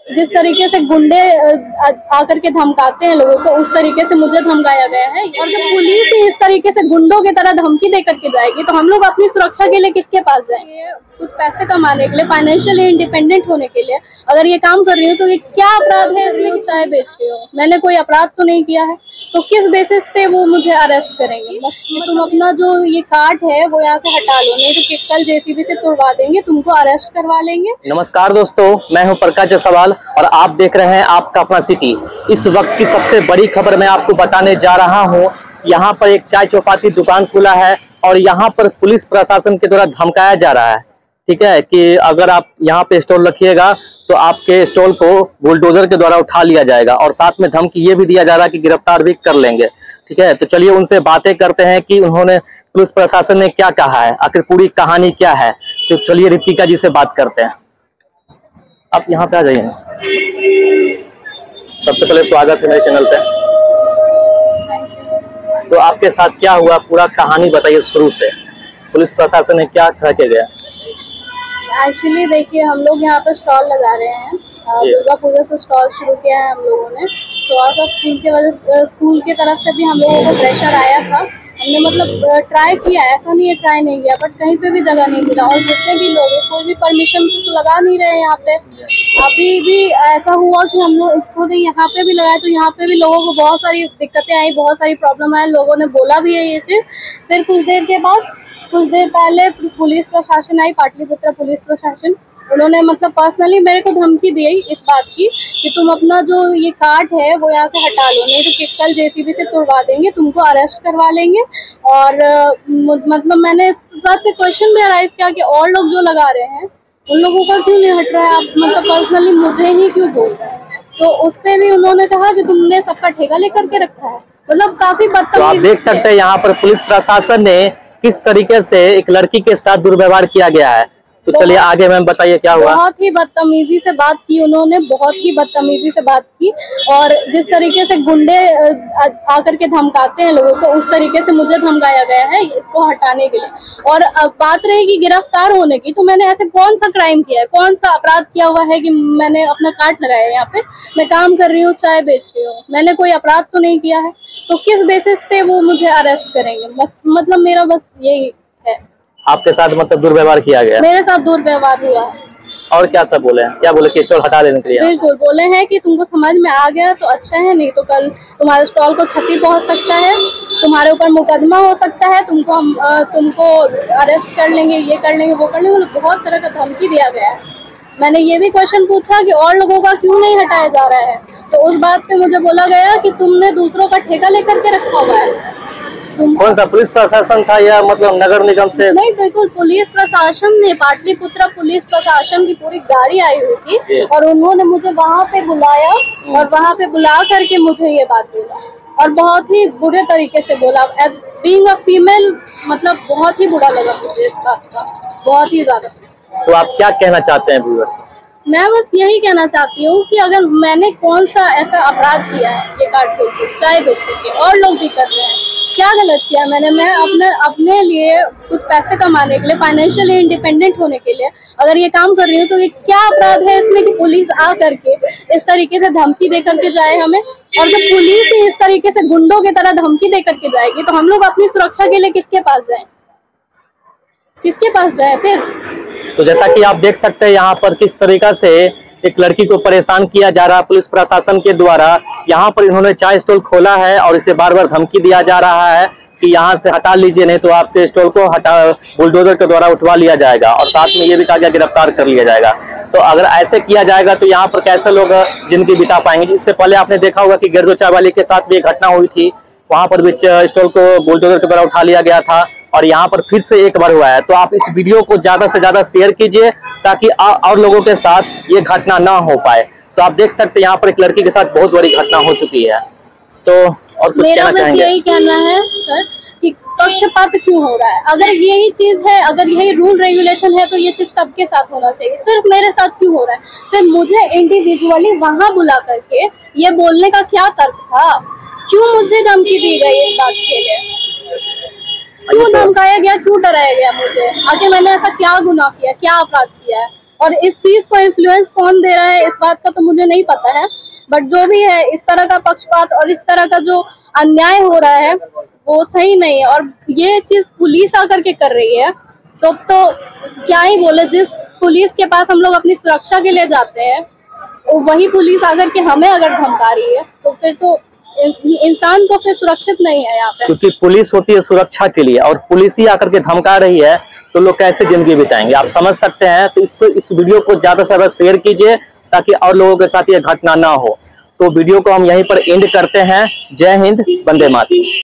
जिस तरीके से गुंडे आकर के धमकाते हैं लोगों को, उस तरीके से मुझे धमकाया गया है। और जब पुलिस ही इस तरीके से गुंडों की तरह धमकी दे करके जाएगी तो हम लोग अपनी सुरक्षा के लिए किसके पास जाएंगे? कुछ पैसे कमाने के लिए, फाइनेंशियली इंडिपेंडेंट होने के लिए अगर ये काम कर रही हूँ तो ये क्या अपराध है? चाय बेच रही हूँ, मैंने कोई अपराध तो नहीं किया है, तो किस बेसिस पे वो मुझे अरेस्ट करेंगे? कि तुम अपना जो ये कार्ड है वो यहाँ से हटा लो, नहीं तो कल जेसीबी से तुड़वा देंगे, तुमको अरेस्ट करवा लेंगे। नमस्कार दोस्तों, मैं हूं प्रकाश जायसवाल और आप देख रहे हैं आपका अपना सिटी। इस वक्त की सबसे बड़ी खबर मैं आपको बताने जा रहा हूं। यहाँ पर एक चाय चौपाती दुकान खुला है और यहाँ पर पुलिस प्रशासन के द्वारा धमकाया जा रहा है, ठीक है, कि अगर आप यहाँ पे स्टॉल रखिएगा तो आपके स्टॉल को बुलडोजर के द्वारा उठा लिया जाएगा और साथ में धमकी ये भी दिया जा रहा है कि गिरफ्तार भी कर लेंगे। ठीक है, तो चलिए उनसे बातें करते हैं कि उन्होंने पुलिस प्रशासन ने क्या कहा है, आखिर पूरी कहानी क्या है। तो चलिए रितिका जी से बात करते हैं। आप यहाँ पे आ जाइए। सबसे पहले स्वागत है मेरे चैनल पे। तो आपके साथ क्या हुआ, पूरा कहानी बताइए शुरू से। पुलिस प्रशासन ने क्या कह के गया? एक्चुअली देखिए, हम लोग यहाँ पर स्टॉल लगा रहे हैं, दुर्गा पूजा से स्टॉल शुरू किया है हम लोगों ने। थोड़ा सा स्कूल की तरफ से भी हम लोगों को प्रेशर आया था। हमने मतलब ट्राई किया, ऐसा नहीं है ट्राई नहीं किया, बट कहीं पे भी जगह नहीं मिला। और जितने भी लोग हैं कोई भी परमिशन से तो लगा नहीं रहे यहाँ पे। अभी भी ऐसा हुआ कि हम लोग खुद यहाँ पे भी लगाए तो यहाँ पे भी लोगों को बहुत सारी दिक्कतें आई, बहुत सारी प्रॉब्लम आई। लोगों ने बोला भी है ये चीज़। फिर कुछ देर पहले पुलिस प्रशासन आई, पाटलिपुत्र पुलिस प्रशासन। उन्होंने मतलब पर्सनली मेरे को धमकी दी इस बात की कि तुम अपना जो ये कार्ड है वो यहाँ से हटा लो, नहीं तो कल जेसीबी से तुड़वा देंगे, तुमको अरेस्ट करवा लेंगे। और मतलब मैंने इस बात पे क्वेश्चन भी अराइज किया कि और लोग जो लगा रहे हैं उन लोगों का क्यों नहीं हट रहा है, आप मतलब पर्सनली मुझे ही क्यों बोल रहे हैं? तो उससे भी उन्होंने कहा कि तुमने सबका ठेका लेकर के रखा है। मतलब काफी बदतमीज। तो आप देख सकते हैं यहाँ पर पुलिस प्रशासन ने किस तरीके से एक लड़की के साथ दुर्व्यवहार किया गया है। तो चलिए आगे मैम बताइए क्या हुआ। बहुत ही बदतमीजी से बात की उन्होंने, बहुत ही बदतमीजी से बात की। और जिस तरीके से गुंडे आकर के धमकाते हैं लोगों को, उस तरीके से मुझे धमकाया गया है इसको हटाने के लिए। और अब बात रहेगी गिरफ्तार होने की, तो मैंने ऐसे कौन सा क्राइम किया है, कौन सा अपराध किया हुआ है कि मैंने अपना कार्ड लगाया है? यहाँ पे मैं काम कर रही हूँ, चाय बेच रही हूँ, मैंने कोई अपराध तो नहीं किया है, तो किस बेसिस पे वो मुझे अरेस्ट करेंगे? मतलब मेरा बस यही है। आपके साथ मतलब दुर्व्यवहार किया गया? मेरे साथ दुर्व्यवहार हुआ है। और क्या सब बोले हैं? क्या बोले कि स्टॉल हटा देने के लिए? बिल्कुल बोले हैं कि तुमको समझ में आ गया तो अच्छा है, नहीं तो कल तुम्हारे स्टॉल को क्षति पहुंच सकता है, तुम्हारे ऊपर मुकदमा हो सकता है, तुमको अरेस्ट कर लेंगे, ये कर लेंगे, वो कर लेंगे। मतलब बहुत तरह का धमकी दिया गया है। मैंने ये भी क्वेश्चन पूछा कि और लोगों का क्यों नहीं हटाया जा रहा है, तो उस बात पे मुझे बोला गया कि तुमने दूसरों का ठेका लेकर के रखा हुआ है। कौन सा पुलिस प्रशासन था या मतलब नगर निगम से? नहीं, बिल्कुल पुलिस प्रशासन ने, पाटलिपुत्र पुलिस प्रशासन की पूरी गाड़ी आई हुई थी और उन्होंने मुझे वहाँ पे बुलाया और वहाँ पे बुला करके मुझे ये बात बोला और बहुत ही बुरे तरीके से बोला। एज बीइंग अ फीमेल मतलब बहुत ही बुरा लगा मुझे इस बात का, बहुत ही ज्यादा। तो आप क्या कहना चाहते हैं व्यूअर? मैं बस यही कहना चाहती हूँ कि अगर मैंने कौन सा ऐसा अपराध किया है, ये कार्ड खोल के चाय बेच के, और लोग भी कर रहे हैं, क्या गलत किया मैंने? मैं अपने लिए कुछ पैसे कमाने के लिए, फाइनेंशियली इंडिपेंडेंट होने के लिए अगर ये काम कर रही हूँ तो ये क्या अपराध है इसमें कि पुलिस आ करके इस तरीके से धमकी दे करके जाए हमें? और जब पुलिस ही इस तरीके से गुंडों की तरह धमकी दे करके जाएगी तो हम लोग अपनी सुरक्षा के लिए किसके पास जाए? फिर? तो जैसा कि आप देख सकते हैं यहाँ पर किस तरीका से एक लड़की को परेशान किया जा रहा है पुलिस प्रशासन के द्वारा। यहाँ पर इन्होंने चाय स्टॉल खोला है और इसे बार बार धमकी दिया जा रहा है कि यहाँ से हटा लीजिए, नहीं तो आपके स्टॉल को बुलडोजर के द्वारा उठवा लिया जाएगा और साथ में ये भी कहा गया गिरफ्तार कर लिया जाएगा। तो अगर ऐसे किया जाएगा तो यहाँ पर कैसे लोग जिंदगी बिता पाएंगे? इससे पहले आपने देखा होगा कि गिरदो चाय वाली के साथ भी एक घटना हुई थी, वहां पर भी स्टॉल को बुलडोजर के द्वारा उठा लिया गया था और यहाँ पर फिर से एक बार हुआ है। तो आप इस वीडियो को ज्यादा से ज्यादा शेयर कीजिए ताकि और लोगों के साथ ये घटना ना हो पाए। तो आप देख सकते हैं यहाँ पर एक लड़की के साथ बहुत बड़ी घटना हो चुकी है। तो और कुछ कहना चाहेंगे? यही कहना है सर कि पक्षपात क्यों हो रहा है? अगर यही चीज है, अगर यही रूल रेगुलेशन है तो ये चीज सबके साथ होना चाहिए, सिर्फ मेरे साथ क्यों हो रहा है? सिर्फ मुझे इंडिविजुअली वहां बुला करके ये बोलने का क्या तर्क था? क्यों मुझे धमकी दी गई इस बात के लिए? क्यों धमकाया गया, क्यों डराया गया मुझे? आगे मैंने ऐसा क्या गुनाह किया, क्या अपराध किया है? और इस चीज को इन्फ्लुएंस कौन दे रहा है इस बात का तो मुझे नहीं पता है, बट जो भी है इस तरह का पक्षपात और इस तरह का जो अन्याय हो रहा है वो सही नहीं है। और ये चीज पुलिस आकर के कर रही है तो क्या ही बोले, जिस पुलिस के पास हम लोग अपनी सुरक्षा के लिए जाते हैं वही पुलिस आकर के हमें अगर धमका रही है तो फिर तो इंसान तो फिर सुरक्षित नहीं है यहाँ पे। क्योंकि पुलिस होती है सुरक्षा के लिए और पुलिस ही आकर के धमका रही है तो लोग कैसे जिंदगी बिताएंगे, आप समझ सकते हैं। तो इस वीडियो को ज्यादा से ज्यादा शेयर कीजिए ताकि और लोगों के साथ ये घटना ना हो। तो वीडियो को हम यहीं पर एंड करते हैं। जय हिंद, वंदे मातरम।